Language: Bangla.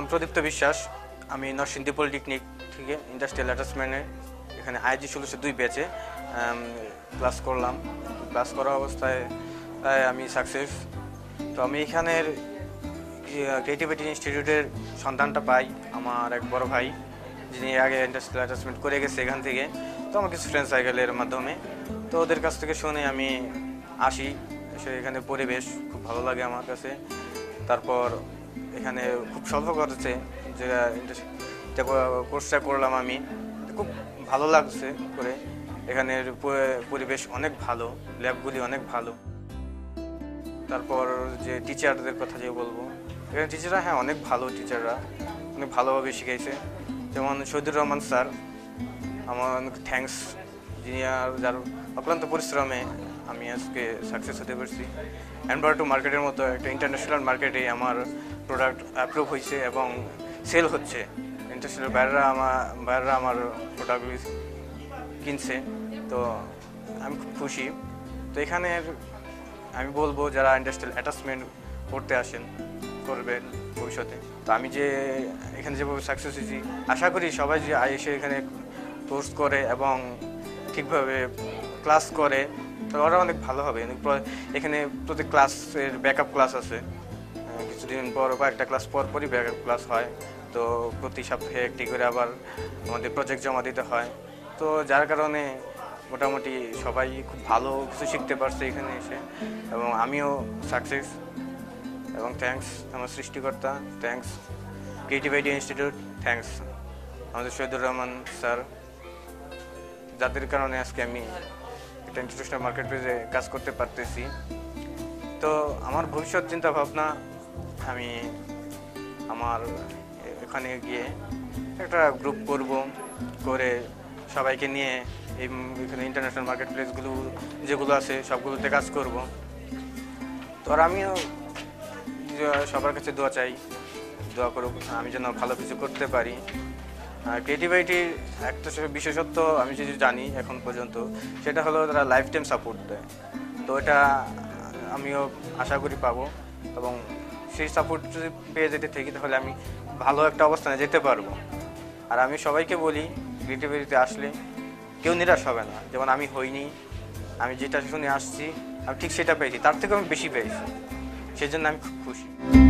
প্রদীপ্ত বিশ্বাস। আমি নরসিংদী পলিটেকনিক থেকে ইন্ডাস্ট্রিয়াল অ্যাটাচমেন্টে এখানে আইজি 1602 ব্যাচে ক্লাস করলাম। ক্লাস করা অবস্থায় আমি সাকসেস। তো আমি এখানের ক্রিয়েটিভিটি ইনস্টিটিউটের সন্ধানটা পাই আমার এক বড় ভাই, যিনি আগে ইন্ডাস্ট্রিয়াল অ্যাটাচমেন্ট করে গেছে এখান থেকে। তো আমার কিছু ফ্রেন্ড সার্কেলের মাধ্যমে তো ওদের কাছ থেকে শুনে আমি আসি। এসে এখানে পরিবেশ খুব ভালো লাগে আমার কাছে। তারপর এখানে খুব স্বল্প খরচে যে কোর্সটা করলাম আমি, খুব ভালো লাগছে করে। এখানের পরিবেশ অনেক ভালো, ল্যাবগুলি অনেক ভালো। তারপর যে টিচারদের কথা যে বলবো, এখানে টিচাররা অনেক ভালো, টিচাররা অনেক ভালোভাবে শিখাইছে। যেমন শহীদুর রহমান স্যার, আমার অনেক থ্যাঙ্কস, যিনি যার অক্লান্ত পরিশ্রমে আমি আজকে সাকসেস হতে পারছি। এনভার2 মার্কেটের মতো একটা ইন্টারন্যাশনাল মার্কেটে আমার প্রোডাক্ট অ্যাপ্রুভ হয়েছে এবং সেল হচ্ছে। ইন্টারন্যাশনাল বাইরেরা আমার প্রোডাক্টগুলি কিনছে। তো আমি খুব খুশি। তো এখানের আমি বলবো যারা ইন্ডাস্ট্রিয়াল অ্যাটাচমেন্ট করতে আসেন, করবেন ভবিষ্যতে। তো আমি যে এখানে যেভাবে সাকসেস হয়েছি, আশা করি সবাই যে এসে এখানে কোর্স করে এবং ঠিকভাবে ক্লাস করে, তো ওরা অনেক ভালো হবে। এখানে প্রতি ক্লাসের ব্যাকআপ ক্লাস আছে, কিছুদিন পর কয়েকটা ক্লাস পরই ব্যাকআপ ক্লাস হয়। তো প্রতি সপ্তাহে একটি করে আবার আমাদের প্রজেক্ট জমা দিতে হয়। তো যার কারণে মোটামুটি সবাই খুব ভালো কিছু শিখতে পারছে এখানে এসে, এবং আমিও সাকসেস। এবং থ্যাঙ্কস আমার সৃষ্টিকর্তা, থ্যাঙ্কস ক্রিয়েটিভিটি ইনস্টিটিউট, থ্যাঙ্কস আমাদের শহীদুর রহমান স্যার, যাদের কারণে আজকে আমি একটা ইন্টারন্যাশনাল মার্কেট প্লেসে কাজ করতে পারতেছি। তো আমার ভবিষ্যৎ চিন্তা ভাবনা, আমি আমার এখানে গিয়ে একটা গ্রুপ করব, করে সবাইকে নিয়ে এখানে ইন্টারন্যাশনাল মার্কেট প্লেসগুলো যেগুলো আছে সবগুলোতে কাজ করব। তো আর আমিও সবার কাছে দোয়া চাই, দোয়া করুক আমি যেন ভালো কিছু করতে পারি। আর ক্রিয়েটিভিটির একটা বিশেষত্ব আমি যদি জানি এখন পর্যন্ত, সেটা হলো তারা লাইফ টাইম সাপোর্ট দেয়। তো এটা আমিও আশা করি পাবো, এবং সেই সাপোর্ট যদি পেয়ে যেতে থাকি তাহলে আমি ভালো একটা অবস্থানে যেতে পারবো। আর আমি সবাইকে বলি, ক্রিয়েটিভিটিতে আসলে কেউ নিরাশ হবে না। যেমন আমি হইনি, আমি যেটা শুনে আসছি আমি ঠিক সেটা পেয়েছি, তার থেকেও আমি বেশি পেয়েছি। সেই জন্য আমি খুব খুশি।